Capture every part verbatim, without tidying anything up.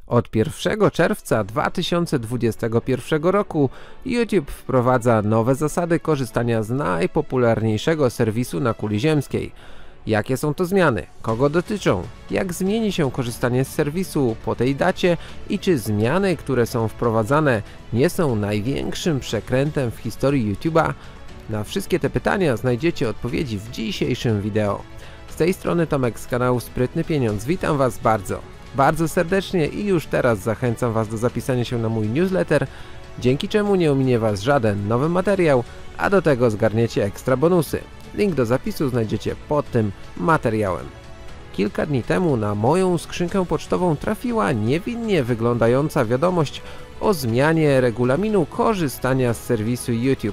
Od pierwszego czerwca dwa tysiące dwudziestego pierwszego roku YouTube wprowadza nowe zasady korzystania z najpopularniejszego serwisu na kuli ziemskiej. Jakie są to zmiany? Kogo dotyczą? Jak zmieni się korzystanie z serwisu po tej dacie i czy zmiany, które są wprowadzane, nie są największym przekrętem w historii YouTube'a? Na wszystkie te pytania znajdziecie odpowiedzi w dzisiejszym wideo. Z tej strony Tomek z kanału Sprytny Pieniądz. Witam Was bardzo, bardzo serdecznie i już teraz zachęcam Was do zapisania się na mój newsletter, dzięki czemu nie ominie Was żaden nowy materiał, a do tego zgarniecie ekstra bonusy. Link do zapisu znajdziecie pod tym materiałem. Kilka dni temu na moją skrzynkę pocztową trafiła niewinnie wyglądająca wiadomość o zmianie regulaminu korzystania z serwisu YouTube.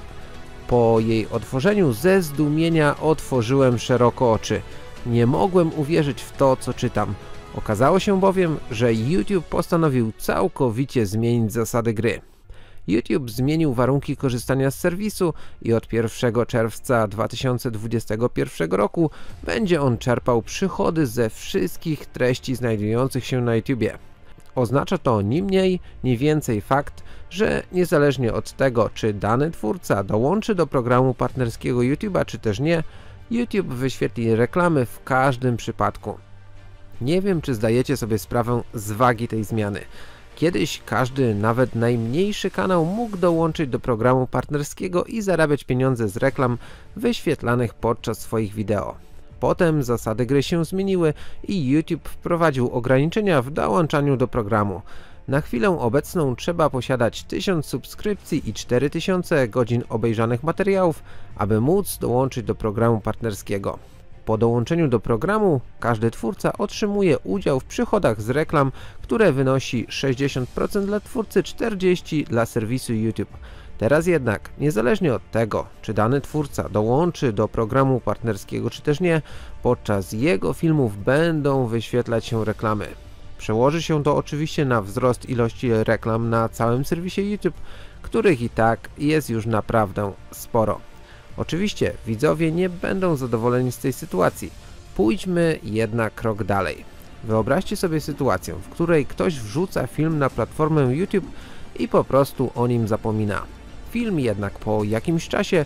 Po jej otworzeniu ze zdumienia otworzyłem szeroko oczy. Nie mogłem uwierzyć w to, co czytam. Okazało się bowiem, że YouTube postanowił całkowicie zmienić zasady gry. YouTube zmienił warunki korzystania z serwisu i od pierwszego czerwca dwa tysiące dwudziestego pierwszego roku będzie on czerpał przychody ze wszystkich treści znajdujących się na YouTubie. Oznacza to ni mniej, ni więcej fakt, że niezależnie od tego, czy dany twórca dołączy do programu partnerskiego YouTube'a, czy też nie, YouTube wyświetli reklamy w każdym przypadku. Nie wiem, czy zdajecie sobie sprawę z wagi tej zmiany. Kiedyś każdy, nawet najmniejszy kanał mógł dołączyć do programu partnerskiego i zarabiać pieniądze z reklam wyświetlanych podczas swoich wideo. Potem zasady gry się zmieniły i YouTube wprowadził ograniczenia w dołączaniu do programu. Na chwilę obecną trzeba posiadać tysiąc subskrypcji i cztery tysiące godzin obejrzanych materiałów, aby móc dołączyć do programu partnerskiego. Po dołączeniu do programu każdy twórca otrzymuje udział w przychodach z reklam, które wynosi sześćdziesiąt procent dla twórcy, czterdzieści procent dla serwisu YouTube. Teraz jednak, niezależnie od tego, czy dany twórca dołączy do programu partnerskiego czy też nie, podczas jego filmów będą wyświetlać się reklamy. Przełoży się to oczywiście na wzrost ilości reklam na całym serwisie YouTube, których i tak jest już naprawdę sporo. Oczywiście widzowie nie będą zadowoleni z tej sytuacji. Pójdźmy jednak krok dalej. Wyobraźcie sobie sytuację, w której ktoś wrzuca film na platformę YouTube i po prostu o nim zapomina. Film jednak po jakimś czasie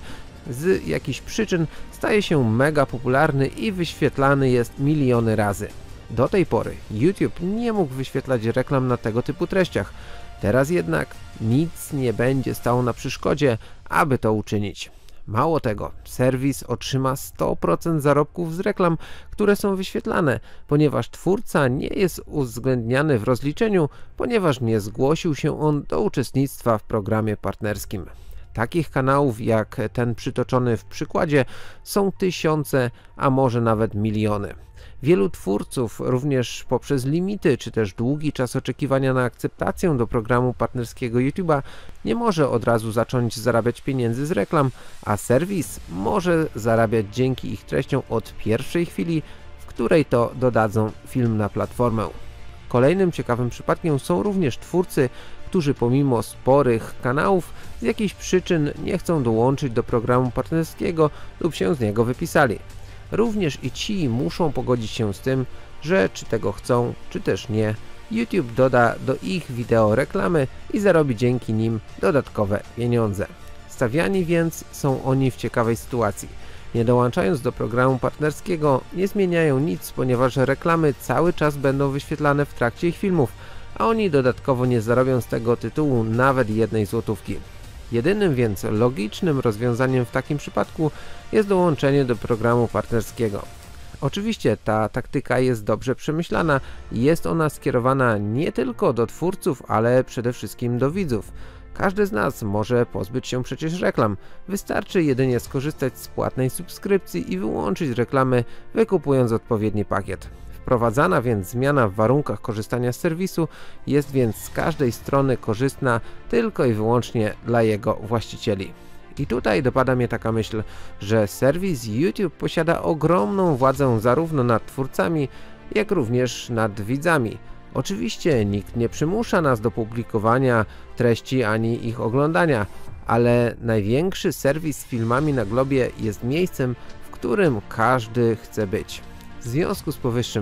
z jakichś przyczyn staje się mega popularny i wyświetlany jest miliony razy. Do tej pory YouTube nie mógł wyświetlać reklam na tego typu treściach. Teraz jednak nic nie będzie stało na przeszkodzie, aby to uczynić. Mało tego, serwis otrzyma sto procent zarobków z reklam, które są wyświetlane, ponieważ twórca nie jest uwzględniany w rozliczeniu, ponieważ nie zgłosił się on do uczestnictwa w programie partnerskim. Takich kanałów jak ten przytoczony w przykładzie są tysiące, a może nawet miliony. Wielu twórców również poprzez limity czy też długi czas oczekiwania na akceptację do programu partnerskiego YouTube'a nie może od razu zacząć zarabiać pieniędzy z reklam, a serwis może zarabiać dzięki ich treściom od pierwszej chwili, w której to dodadzą film na platformę. Kolejnym ciekawym przypadkiem są również twórcy, którzy pomimo sporych kanałów z jakichś przyczyn nie chcą dołączyć do programu partnerskiego lub się z niego wypisali. Również i ci muszą pogodzić się z tym, że czy tego chcą, czy też nie, YouTube doda do ich wideo reklamy i zarobi dzięki nim dodatkowe pieniądze. Stawiani więc są oni w ciekawej sytuacji. Nie dołączając do programu partnerskiego nie zmieniają nic, ponieważ reklamy cały czas będą wyświetlane w trakcie ich filmów, a oni dodatkowo nie zarobią z tego tytułu nawet jednej złotówki. Jedynym więc logicznym rozwiązaniem w takim przypadku jest dołączenie do programu partnerskiego. Oczywiście ta taktyka jest dobrze przemyślana i jest ona skierowana nie tylko do twórców, ale przede wszystkim do widzów. Każdy z nas może pozbyć się przecież reklam, wystarczy jedynie skorzystać z płatnej subskrypcji i wyłączyć reklamy, wykupując odpowiedni pakiet. Wprowadzana więc zmiana w warunkach korzystania z serwisu jest więc z każdej strony korzystna tylko i wyłącznie dla jego właścicieli. I tutaj dopada mnie taka myśl, że serwis YouTube posiada ogromną władzę zarówno nad twórcami, jak również nad widzami. Oczywiście nikt nie przymusza nas do publikowania treści ani ich oglądania, ale największy serwis z filmami na globie jest miejscem, w którym każdy chce być. W związku z powyższym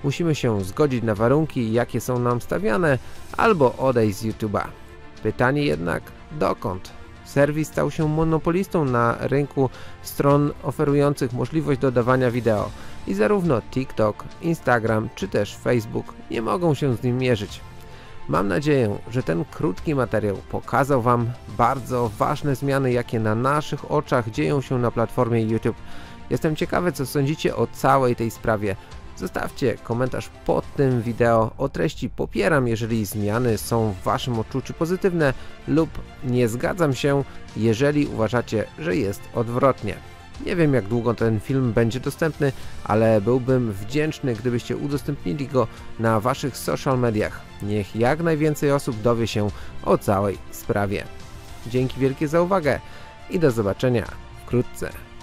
Musimy się zgodzić na warunki, jakie są nam stawiane, albo odejść z YouTube'a. Pytanie jednak, dokąd? Serwis stał się monopolistą na rynku stron oferujących możliwość dodawania wideo i zarówno TikTok, Instagram czy też Facebook nie mogą się z nim mierzyć. Mam nadzieję, że ten krótki materiał pokazał Wam bardzo ważne zmiany, jakie na naszych oczach dzieją się na platformie YouTube. Jestem ciekawy, co sądzicie o całej tej sprawie. Zostawcie komentarz pod tym wideo o treści popieram, jeżeli zmiany są w Waszym odczuciu pozytywne, lub nie zgadzam się, jeżeli uważacie, że jest odwrotnie. Nie wiem, jak długo ten film będzie dostępny, ale byłbym wdzięczny, gdybyście udostępnili go na Waszych social mediach. Niech jak najwięcej osób dowie się o całej sprawie. Dzięki wielkie za uwagę i do zobaczenia wkrótce.